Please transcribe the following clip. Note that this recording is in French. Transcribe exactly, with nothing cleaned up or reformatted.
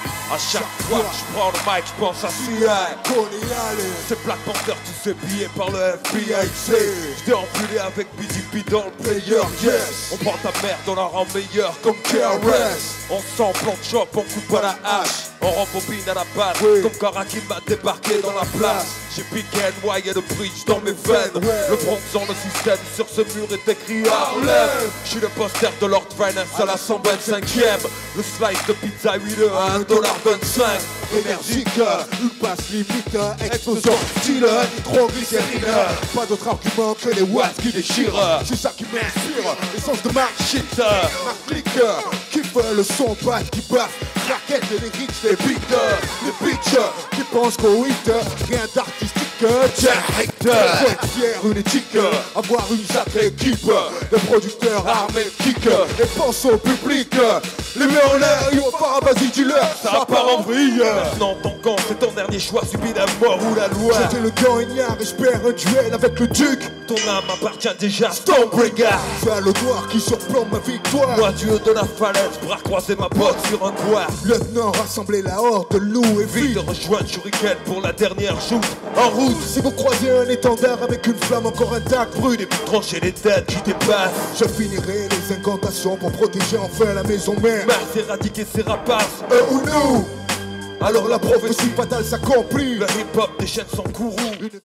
À chaque fois que je prends le mic, je pense à C I. C'est Black Panther, tous ces billets par le F B I. J't'ai empilé avec B D P dans le player, yes. On prend ta mère, on la rend meilleure comme K R S. On sent plan de chop, on coupe à la hache. On rembobine à la balle, oui. Comme Karaki m'a débarqué dans la place. J'ai piqué N Y et le bridge dans mes veines, ouais. Le Bronx dans le système, sur ce mur est écrit Harlem. J'suis le poster de Lord Finance à la cent vingt-cinquième. Le slice de pizza huileux à un dollar vingt-cinq. Énergique, une passe limite, explosion, style, nitroglycérine. Pas d'autre argument que les watts qui déchirent. C'est ça qui m'inspire, l'essence de ma shit. Ma clique, qui fait le son, bat qui baffe. Raquette et les hits, les beats, les bitches qui pensent qu'au hit, rien d'artistique. Direct, faut être fier, une éthique, avoir une sacrée équipe de producteurs armés de kick. Et pense au public, les mets en l'air, yo, pas vas-y, dis-leur, ça part en vrille. Maintenant ton camp, c'est ton dernier choix, subit la mort ou la loi. J'étais le gagnant, j'espère un duel avec le duc. Ton âme appartient déjà, Stormbreaker. C'est le noir qui surplombe ma victoire. Moi, dieu de la falaise, bras croisés, ma botte sur un toit. Lieutenant, rassembler la horde, loup et vite de rejoindre Shuriken pour la dernière shoot. En route, si vous croisez un étendard avec une flamme encore intacte, brûle et puis trancher les têtes qui dépassent. Je finirai les incantations pour protéger enfin la maison mère. Mars éradiquer ses rapaces, eux ou nous. Alors la prophétie fatale s'accomplit. Le hip-hop déchaîne son courroux.